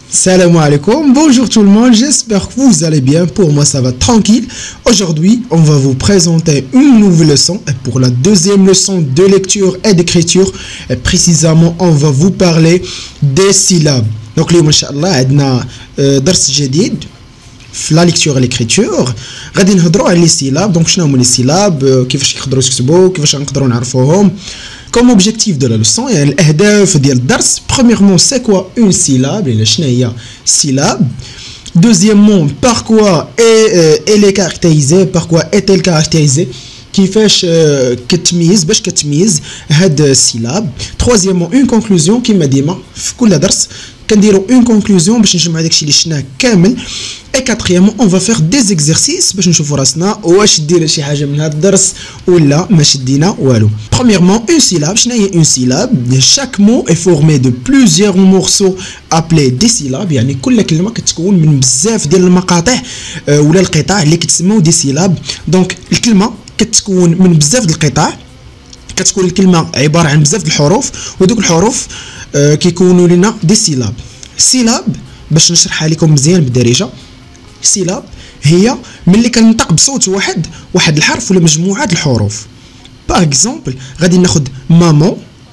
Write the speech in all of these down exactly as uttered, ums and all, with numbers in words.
Salam alaikum, bonjour tout le monde, j'espère que vous allez bien, pour moi ça va tranquille. Aujourd'hui, on va vous présenter une nouvelle leçon, et pour la deuxième leçon de lecture et d'écriture, et précisément on va vous parler des syllabes. Donc اليوم ان شاء الله عندنا درس جديد في la lecture et l'écriture. غادي نهضروا على les syllabes. Donc شنو هما les syllabes, كيفاش يقدروا يكتبوا, كيفاش نقدروا نعرفوهم. Comme objectif de la leçon, il y a l'Ahdaf ديال الدرس. Premièrement, c'est quoi une syllabe? Et شنو هي syllabe. Deuxièmement, par quoi elle est caractérisée, par quoi est-elle caractérisée, كيفاش كتميز باش كتميز هاد السيلاب. Troisièmement, une conclusion كما ديما في كل درس كنديروا une conclusion باش نجمعوا داكشي اللي شفناه كامل. Et quatrièmement, on va faire des exercices باش نشوفوا راسنا واش دينا شي حاجه من هذا الدرس ولا ما شدينا والو. Premièrement, une syllabe. شنو هي une syllabe? Chaque mot est formé de plusieurs morceaux appelés des syllabes. يعني كل كلمه كتكون من بزاف ديال المقاطع ولا القطع اللي كتسموا دي سيلاب. دونك الكلمه كتكون من بزاف د القطع. كتكون الكلمه عباره عن بزاف د الحروف ودوك الحروف آه كيكونوا لنا دي سيلاب. سيلاب باش نشرحها لكم مزيان بالدارجه، سيلاب هي ملي كنطق بصوت واحد واحد الحرف ولا مجموعه د الحروف. باغ اكزومبل غادي ناخذ مامون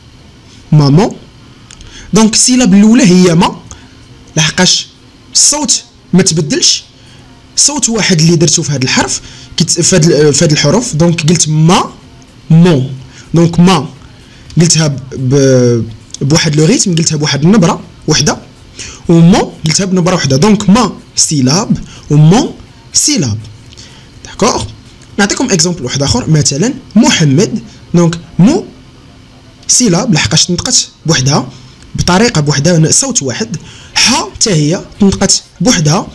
مامون. دونك السيلاب الاولى هي ما، لحقاش الصوت ما تبدلش، صوت واحد اللي درتو في هذا الحرف في هذه الحروف. دونك قلت ما مون. دونك ما قلتها بواحد لو ريتم، قلتها بواحد النبره وحده، ومون قلتها بنبره وحده. دونك ما سيلاب ومون سيلاب. داكوغ. نعطيكم اكزومبل واحد اخر، مثلا محمد. دونك مو سيلاب لحقاش تنطقت بوحدها بطريقه بوحدها، صوت واحد. ح حتى هي تنطقت بوحدها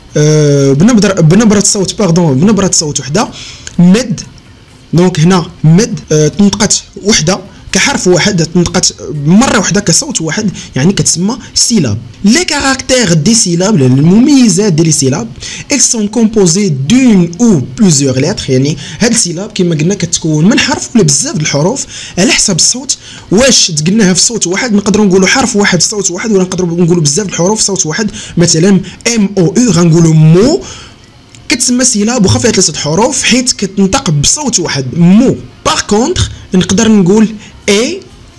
أه بنبره بنبره صوت باردون بنبره صوت وحده. مد. دونك هنا مد أه تنطقت وحده كحرف واحد، تنطقت مره واحده كصوت واحد، يعني كتسمى سيلاب. لي كاركتير دي سيلاب، المميزات ديال لي سيلاب، elles sont composées d'une ou plusieurs lettres. يعني هاد السيلاب كما قلنا كتكون من حرف ولا بزاف د الحروف على حسب الصوت. واش تقلناها في صوت واحد نقدروا نقولوا حرف واحد في صوت واحد، ولا نقدروا نقولوا بزاف د الحروف في صوت واحد. مثلا ام او او غنقولوا مو كتسمى سيلاب وخا فيها ثلاثه حروف حيت كتنطق بصوت واحد مو. باغ كونتر نقدر نقول اي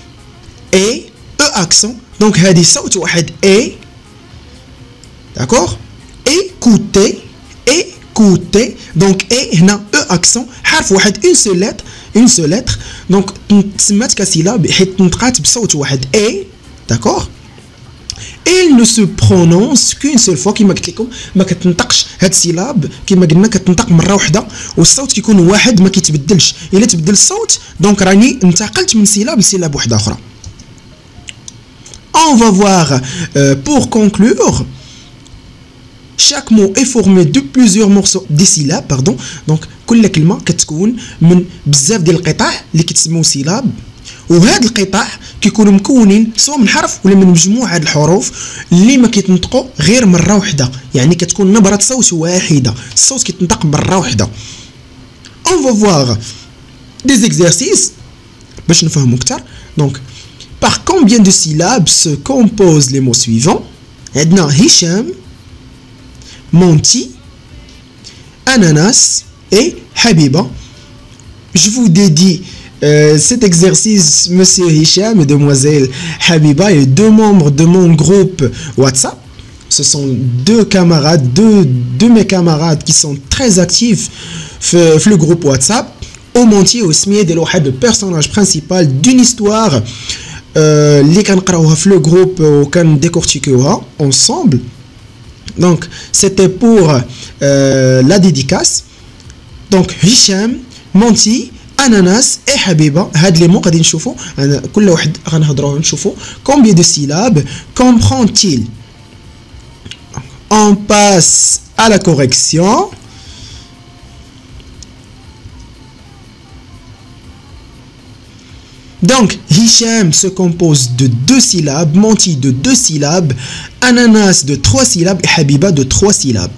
اي او اكسون. دونك هذه صوت واحد اي. داكوغ. ايكوتي ايكوتي. دونك اي هنا او اكسون حرف واحد، اون سول لتر اون سول لتر. دونك تسمات كسيلاب حيت تنطقات بصوت واحد اي. داكوغ. Elle ne se prononce qu'une seule fois. كما قلت لكم ما كتنطقش هاد السيلاب كما قلنا كتنطق مره واحده، والصوت كيكون واحد ما كيتبدلش. الا تبدل الصوت دونك راني انتقلت من سيلاب لسيلاب واحده اخرى. On va voir euh, pour conclure. Chaque mot est formé de plusieurs morceaux des syllabes, pardon. Donc كل كلمه كتكون من بزاف ديال القطع اللي كيتسموا سيلاب، وهاد القطع كيكونوا مكونين سواء من حرف ولا من مجموعه د الحروف اللي ما كيتنطقوا غير مره واحده، يعني كتكون نبره صوت واحده، الصوت كيتنطق مره واحده. On va voir des exercices باش نفهموا اكثر. Donc par combien de syllabes se composent les mots suivants? عندنا هشام، مونتي، اناناس et حبيبه. Je vous dédie Euh, cet exercice, monsieur Hicham et demoiselle Habiba, et deux membres de mon groupe WhatsApp. Ce sont deux camarades, deux de mes camarades qui sont très actifs dans le groupe WhatsApp. Au Montier, au Smied et le personnage principal d'une histoire. Les canqraouha dans le groupe ou can décortiquer ensemble. Donc, c'était pour euh, la dédicace. Donc, Hicham, Monti, اناناس اي حبيبه. هاد لي مو غادي نشوفوا كل واحد غنهضروا نشوفوا combien de syllabes comprend-il. On passe à la correction. Donc Hicham se compose de deux syllabes, Monti de deux syllabes, ananas de trois syllabes et Habiba de trois syllabes.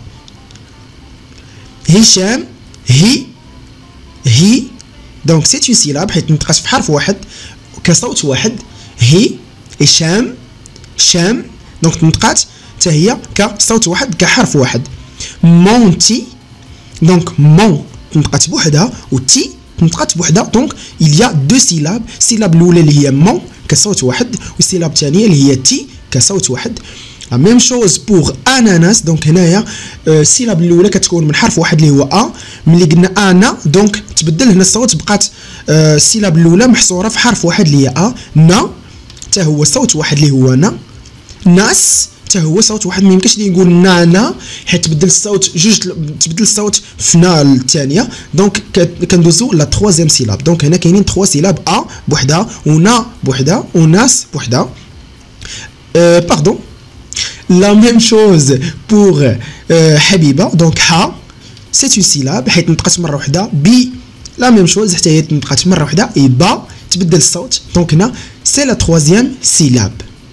Hicham, hi, hi. Donc c'est une syllabe حيت نتقاس في حرف واحد كصوت واحد. هي هشام شام. دونك تنطقات حتى هي كصوت واحد كحرف واحد. مونتي دونك مون تنطقات بوحدها و تي تنطقات بوحدها. دونك il y a deux syllabes. السيلاب الاولى اللي هي مون كصوت واحد والسيلاب الثانيه اللي هي تي كصوت واحد. لا ميم شوز بوغ اناناس. دونك هنايا السيلاب الاولى كتكون من حرف واحد اللي هو ا. ملي قلنا انا دونك تبدل هنا الصوت بقات السيلاب الاولى محصوره في حرف واحد اللي هي ا. نا حتى هو صوت واحد اللي هو نا. ناس حتى هو صوت واحد. ما يمكنش لي نقول نانا حيت تبدل الصوت جوج تبدل الصوت في نا الثانيه. دونك كندوزو لا تروازيام سيلاب. دونك هنا كاينين تخوا سيلاب ا بوحدها ونا بوحدها وناس بوحدها. أه باردون. La même chose pour euh, حبيبة. دونك ها سي اون سيلاب حيت نطقات مره واحده. بي لا ميم شوز حتى هي نطقات مره واحده. اي با تبدل الصوت. دونك هنا سي لا تروازيام سيلاب.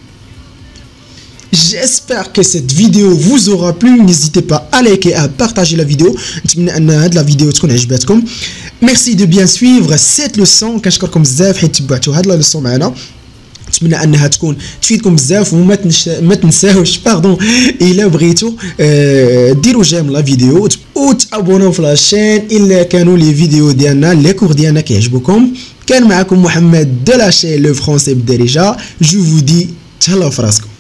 J'espère que cette vidéo vous aura plu. N'hésitez pas à liker, à partager la vidéo. نتمنى ان هاد لا فيديو تكون عجباتكم. Merci de bien suivre cette leçon. كنشكركم بزاف حيت تبعتوا هاد لا لوسون معنا. نتمنى انها تكون تفيدكم بزاف وما تنش... ما تنساوش باردون الا بغيتوا آه ديروا جيم لا فيديو وتابوناو في لاشين الا كانوا لي فيديو ديالنا لي كور ديالنا كيعجبوكم. كان معكم محمد دو لاشين لو فرونسي بالدارجه. جو فو دي تهلاو فراسكم.